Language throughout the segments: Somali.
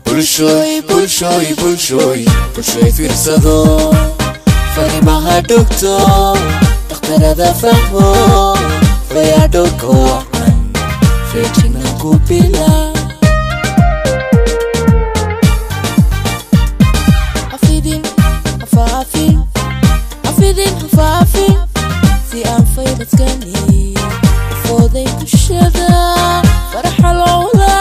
bulshoy fiirsado fariimaha dhugto dhakhtarada fahmo fayadhowrka wacan feejignan ku bila afidin si aan faydadkani fooday bulshada faraxa lowda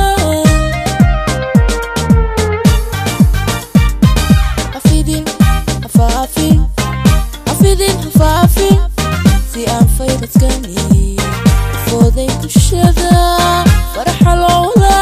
afidin si aan faydadkani fooday bulshada faraxa lowda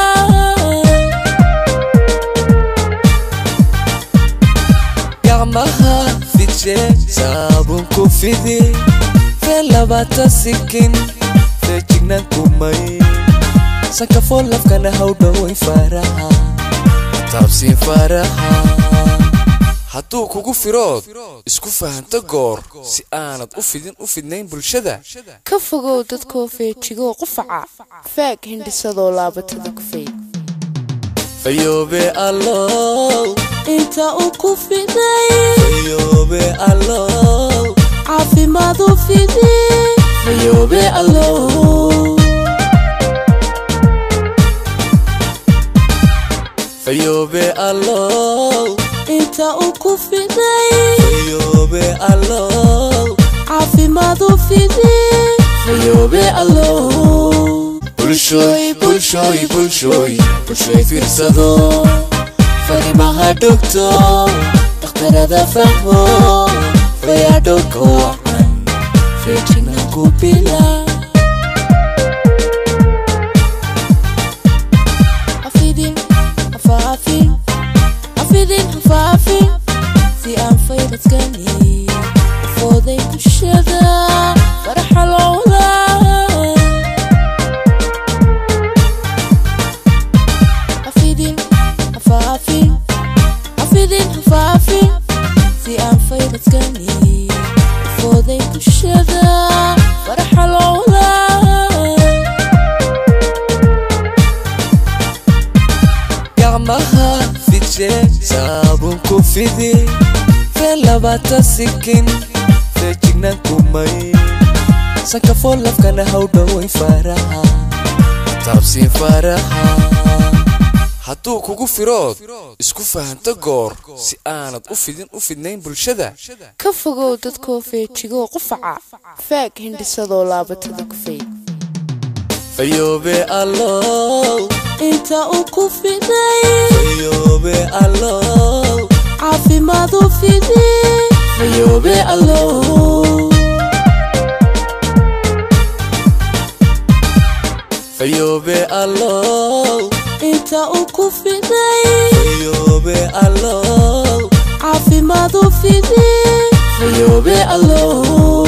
gacmaha fidje saabun ku fidi felabata sikin feejignan kumay sanka foolafkana hawdhaway faraha taabsi faraha hadduu kugu firood isku fahanto goor si aanad u fidnayn bulshada ka fogow dadkoo feejigoo qufaca faag hindhisadoo laabatada ku feyd fayoobe allow inta uu ku fiday fayoobe allow caafimaad u fidi fayoobe allow fayoobe allow inta uu ku fiday fayoobe allow caafimaad u fidi fayoobe allow bulshoy fiirsado fariimaha dhugto dhakhtarada fahmo fayadhowrka wacan feejignan ku bila afidin si aan faydadkani fooday bulshada faraxa lowda afidin si aan faydadkani fooday bulshada faraxa lowda gacmaha fidje saabun ku fidi felabata sikin feejignan kumay sanka foolafkana hawdhaway faraha taabsi faraha hadduu kugu firood isku fahanto goor si aanad u fidnayn bulshada ka fogow dadkoo feejigoo qufaca faag hindhisadoo laabatada ku feyd fayoobe allow inta uu ku fiday fayoobe allow caafimaad u fidi fayoobe allow fayoobe allow inta uu ku fiday fayoobe allow caafimaad u fidi fayoobe allow